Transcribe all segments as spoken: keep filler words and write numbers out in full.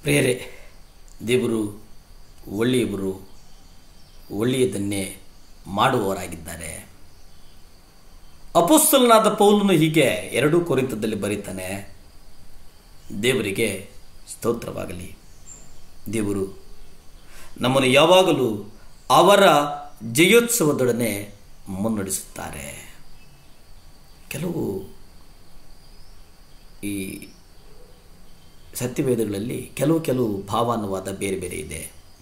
ಪ್ರಿಯರೇ, ದೇವರು ಒಳ್ಳೆಯವರು, ಒಳ್ಳೆಯದನ್ನೇ ಮಾಡುವವರಾಗಿದ್ದಾರೆ. ಅಪೊಸ್ತಲನಾದ ಪೌಲನು ಹೀಗೆ ಎರಡೂ ಕೊರಿಂಥದಲ್ಲಿ ಬರೀತಾನೆ, ದೇವರಿಗೆ ಸ್ತೋತ್ರವಾಗಲಿ. ದೇವರು ನಮ್ಮನ್ನು ಯಾವಾಗಲೂ ಅವರ ಜಯೋತ್ಸವದೊಡನೆ ಮುನ್ನಡೆಸುತ್ತಾರೆ. ಕೆಲವು ಈ ಸತ್ಯವೇದಗಳಲ್ಲಿ ಕೆಲವು ಕೆಲವು ಭಾವಾನುವಾದ ಬೇರೆ ಬೇರೆ ಇದೆ.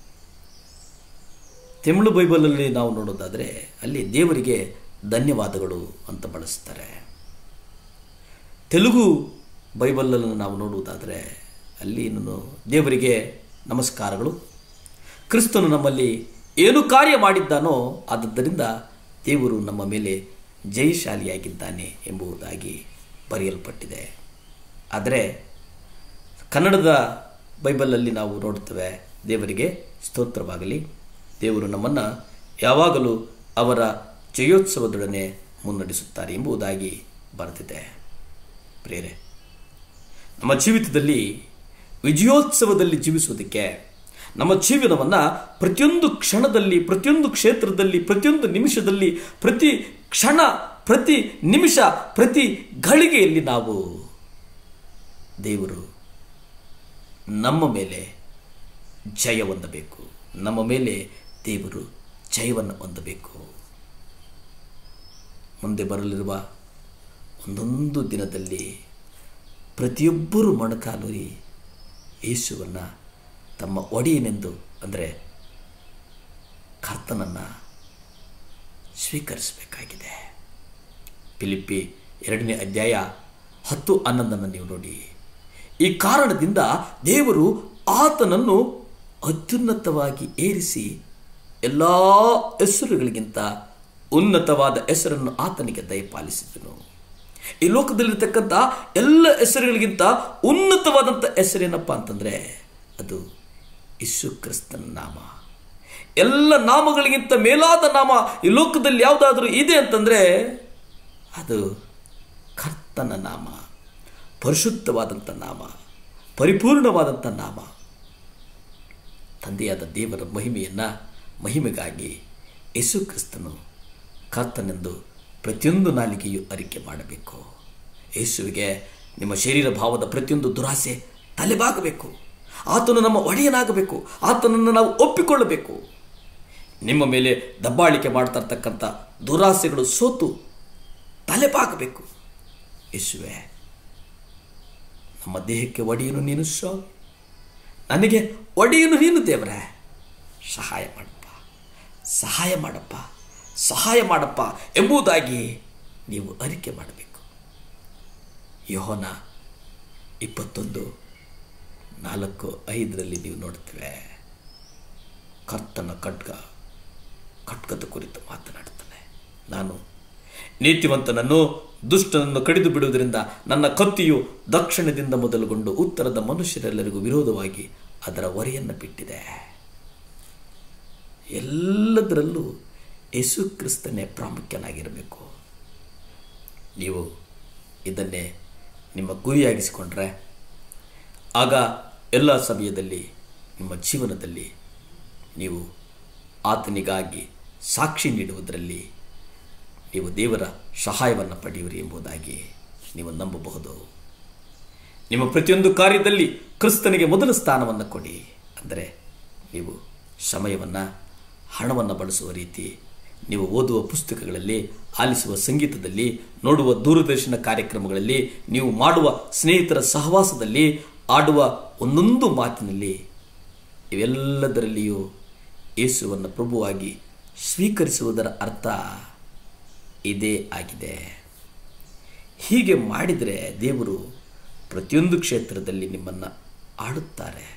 ತಮಿಳು ಬೈಬಲಲ್ಲಿ ನಾವು ನೋಡೋದಾದರೆ ಅಲ್ಲಿ ದೇವರಿಗೆ ಧನ್ಯವಾದಗಳು ಅಂತ ಬಳಸ್ತಾರೆ. ತೆಲುಗು ಬೈಬಲನ್ನು ನಾವು ನೋಡುವುದಾದರೆ ಅಲ್ಲಿ ಇನ್ನೂ ದೇವರಿಗೆ ನಮಸ್ಕಾರಗಳು, ಕ್ರಿಸ್ತನು ನಮ್ಮಲ್ಲಿ ಏನು ಕಾರ್ಯ ಮಾಡಿದ್ದಾನೋ ಆದ್ದರಿಂದ ದೇವರು ನಮ್ಮ ಮೇಲೆ ಜಯಶಾಲಿಯಾಗಿದ್ದಾನೆ ಎಂಬುದಾಗಿ ಬರೆಯಲ್ಪಟ್ಟಿದೆ. ಆದರೆ ಕನ್ನಡದ ಬೈಬಲಲ್ಲಿ ನಾವು ನೋಡುತ್ತೇವೆ, ದೇವರಿಗೆ ಸ್ತೋತ್ರವಾಗಲಿ, ದೇವರು ನಮ್ಮನ್ನು ಯಾವಾಗಲೂ ಅವರ ಜಯೋತ್ಸವದೊಡನೆ ಮುನ್ನಡೆಸುತ್ತಾರೆ ಎಂಬುದಾಗಿ ಬರೆದಿದೆ. ಪ್ರಿಯರೇ, ನಮ್ಮ ಜೀವಿತದಲ್ಲಿ ವಿಜಯೋತ್ಸವದಲ್ಲಿ ಜೀವಿಸುವುದಕ್ಕೆ, ನಮ್ಮ ಜೀವನವನ್ನು ಪ್ರತಿಯೊಂದು ಕ್ಷಣದಲ್ಲಿ, ಪ್ರತಿಯೊಂದು ಕ್ಷೇತ್ರದಲ್ಲಿ, ಪ್ರತಿಯೊಂದು ನಿಮಿಷದಲ್ಲಿ, ಪ್ರತಿ ಕ್ಷಣ, ಪ್ರತಿ ನಿಮಿಷ, ಪ್ರತಿ ಗಳಿಗೆಯಲ್ಲಿ ನಾವು ದೇವರು ನಮ್ಮ ಮೇಲೆ ಜಯ ಹೊಂದಬೇಕು, ನಮ್ಮ ಮೇಲೆ ದೇವರು ಜಯವನ್ನು ಹೊಂದಬೇಕು. ಮುಂದೆ ಬರಲಿರುವ ಒಂದೊಂದು ದಿನದಲ್ಲಿ ಪ್ರತಿಯೊಬ್ಬರೂ ಮೊಣಕಾಲೂರಿ ಯೇಸುವನ್ನು ತಮ್ಮ ಒಡೆಯನೆಂದು, ಅಂದರೆ ಕರ್ತನನ್ನು ಸ್ವೀಕರಿಸಬೇಕಾಗಿದೆ. ಫಿಲಿಪ್ಪಿ ಎರಡನೇ ಅಧ್ಯಾಯ ಹತ್ತು ಹನ್ನೊಂದನ್ನು ನೀವು ನೋಡಿ. ಈ ಕಾರಣದಿಂದ ದೇವರು ಆತನನ್ನು ಅತ್ಯುನ್ನತವಾಗಿ ಏರಿಸಿ ಎಲ್ಲ ಹೆಸರುಗಳಿಗಿಂತ ಉನ್ನತವಾದ ಹೆಸರನ್ನು ಆತನಿಗೆ ದಯಪಾಲಿಸಿದನು. ಈ ಲೋಕದಲ್ಲಿರ್ತಕ್ಕಂಥ ಎಲ್ಲ ಹೆಸರುಗಳಿಗಿಂತ ಉನ್ನತವಾದಂಥ ಹೆಸರೇನಪ್ಪ ಅಂತಂದರೆ ಅದು ಯೇಸು ಕ್ರಿಸ್ತನ ನಾಮ. ಎಲ್ಲ ನಾಮಗಳಿಗಿಂತ ಮೇಲಾದ ನಾಮ ಈ ಲೋಕದಲ್ಲಿ ಯಾವುದಾದ್ರೂ ಇದೆ ಅಂತಂದರೆ ಅದು ಕರ್ತನ ನಾಮ, ಪರಿಶುದ್ಧವಾದಂಥ ನಾಮ, ಪರಿಪೂರ್ಣವಾದಂಥ ನಾಮ. ತಂದೆಯಾದ ದೇವರ ಮಹಿಮೆಯನ್ನು ಮಹಿಮೆಗಾಗಿ ಯೇಸು ಕ್ರಿಸ್ತನು ಕರ್ತನೆಂದು ಪ್ರತಿಯೊಂದು ನಾಲಿಗೆಯು ಅರಿಕೆ ಮಾಡಬೇಕು. ಯೇಸುವಿಗೆ ನಿಮ್ಮ ಶರೀರ ಭಾವದ ಪ್ರತಿಯೊಂದು ದುರಾಸೆ ತಲೆಬಾಗಬೇಕು. ಆತನು ನಮ್ಮ ಒಡೆಯನಾಗಬೇಕು. ಆತನನ್ನು ನಾವು ಒಪ್ಪಿಕೊಳ್ಳಬೇಕು. ನಿಮ್ಮ ಮೇಲೆ ದಬ್ಬಾಳಿಕೆ ಮಾಡ್ತಾ ಇರ್ತಕ್ಕಂಥ ದುರಾಸೆಗಳು ಸೋತು ತಲೆಬಾಗಬೇಕು. ಯೇಸುವೆ, ನಮ್ಮ ದೇಹಕ್ಕೆ ಒಡೆಯನು ನೀನು ಸ್ವಾಮಿ, ನನಗೆ ಒಡೆಯನು ನೀನು ದೇವರೇ, ಸಹಾಯ ಮಾಡಪ್ಪ, ಸಹಾಯ ಮಾಡಪ್ಪ, ಸಹಾಯ ಮಾಡಪ್ಪ ಎಂಬುದಾಗಿ ನೀವು ಅರಿಕೆ ಮಾಡಬೇಕು. ಯೋಹನ ಇಪ್ಪತ್ತೊಂದು ನಾಲ್ಕು ಐದರಲ್ಲಿ ನೀವು ನೋಡ್ತೇವೆ, ಕರ್ತನ ಖಡ್ಗ ಖಡ್ಗದ ಕುರಿತು ಮಾತನಾಡುತ್ತಾನೆ. ನಾನು ನೀತಿವಂತನನ್ನು ದುಷ್ಟನನ್ನು ಕಡಿದು ಬಿಡುವುದರಿಂದ ನನ್ನ ಕತ್ತಿಯು ದಕ್ಷಿಣದಿಂದ ಮೊದಲುಗೊಂಡು ಉತ್ತರದ ಮನುಷ್ಯರೆಲ್ಲರಿಗೂ ವಿರೋಧವಾಗಿ ಅದರ ಹೊರೆಯನ್ನು ಬಿಟ್ಟಿದೆ. ಎಲ್ಲದರಲ್ಲೂ ಯೇಸು ಕ್ರಿಸ್ತನೇ ಪ್ರಾಮುಖ್ಯನಾಗಿರಬೇಕು. ನೀವು ಇದನ್ನೇ ನಿಮ್ಮ ಗುರಿಯಾಗಿಸಿಕೊಂಡ್ರೆ ಆಗ ಎಲ್ಲ ಸಮಯದಲ್ಲಿ ನಿಮ್ಮ ಜೀವನದಲ್ಲಿ ನೀವು ಆತನಿಗಾಗಿ ಸಾಕ್ಷಿ ನೀಡುವುದರಲ್ಲಿ ನೀವು ದೇವರ ಸಹಾಯವನ್ನು ಪಡೆಯುವಿರಿ ಎಂಬುದಾಗಿ ನೀವು ನಂಬಬಹುದು. ನಿಮ್ಮ ಪ್ರತಿಯೊಂದು ಕಾರ್ಯದಲ್ಲಿ ಕ್ರಿಸ್ತನಿಗೆ ಮೊದಲ ಸ್ಥಾನವನ್ನು ಕೊಡಿ. ಅಂದರೆ ನೀವು ಸಮಯವನ್ನು, ಹಣವನ್ನು ಬಳಸುವ ರೀತಿ, ನೀವು ಓದುವ ಪುಸ್ತಕಗಳಲ್ಲಿ, ಆಲಿಸುವ ಸಂಗೀತದಲ್ಲಿ, ನೋಡುವ ದೂರದರ್ಶನ ಕಾರ್ಯಕ್ರಮಗಳಲ್ಲಿ, ನೀವು ಮಾಡುವ ಸ್ನೇಹಿತರ ಸಹವಾಸದಲ್ಲಿ, ಆಡುವ ಒಂದೊಂದು ಮಾತಿನಲ್ಲಿ, ಇವೆಲ್ಲದರಲ್ಲಿಯೂ ಯೇಸುವನ್ನು ಪ್ರಭುವಾಗಿ ಸ್ವೀಕರಿಸುವುದರ ಅರ್ಥ ಇದೇ ಆಗಿದೆ. ಹೀಗೆ ಮಾಡಿದರೆ ದೇವರು ಪ್ರತಿಯೊಂದು ಕ್ಷೇತ್ರದಲ್ಲಿ ನಿಮ್ಮನ್ನು ಆಡುತ್ತಾರೆ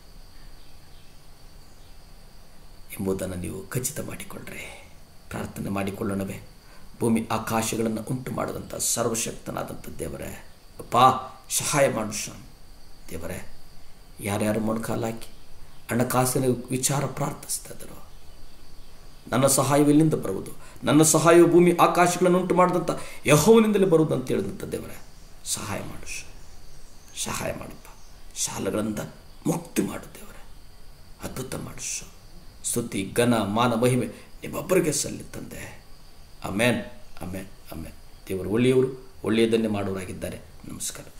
ಎಂಬುದನ್ನು ನೀವು ಖಚಿತ ಮಾಡಿಕೊಳ್ಳ್ರೆ. ಪ್ರಾರ್ಥನೆ ಮಾಡಿಕೊಳ್ಳೋಣವೇ. ಭೂಮಿ ಆಕಾಶಗಳನ್ನು ಉಂಟು ಮಾಡಿದಂಥ ಸರ್ವಶಕ್ತನಾದಂಥ ದೇವರೇ, ಅಪ್ಪ ಸಹಾಯ ಮಾಡು ಸ್ವಾಮಿ. ದೇವರೇ, ಯಾರ್ಯಾರು ಮೊಣಕಾಲಾಕಿ ಹಣಕಾಸಿನ ವಿಚಾರ ಪ್ರಾರ್ಥಿಸ್ತಾ ಇದ್ದರು, ನನ್ನ ಸಹಾಯವೆಲ್ಲಿಂದ ಬರುವುದು, ನನ್ನ ಸಹಾಯವು ಭೂಮಿ ಆಕಾಶಗಳನ್ನು ಉಂಟು ಮಾಡಿದಂಥ ಯೆಹೋವನಿಂದಲೇ ಬರುವುದು ಅಂತ ಹೇಳಿದಂಥ ದೇವರೇ, ಸಹಾಯ ಮಾಡು, ಸಹಾಯ ಮಾಡಪ್ಪ. ಸಾಲಗಳಿಂದ ಮುಕ್ತಿ ಮಾಡು ದೇವರೇ, ಅದ್ಭುತ ಮಾಡು ಸ್ವಾಮಿ. ಸ್ತುತಿ ಘನ ಮಾನ ಮಹಿಮೆ ನಿಮ್ಮೊಬ್ಬರಿಗೆ ಸಲ್ಲಿ ತಂದೆ. ಆಮೇನ್ ಆಮೇನ್ ಆಮೇನ್. ದೇವರು ಒಳ್ಳೆಯವರು, ಒಳ್ಳೆಯದನ್ನೇ ಮಾಡೋರಾಗಿದ್ದಾರೆ. ನಮಸ್ಕಾರ.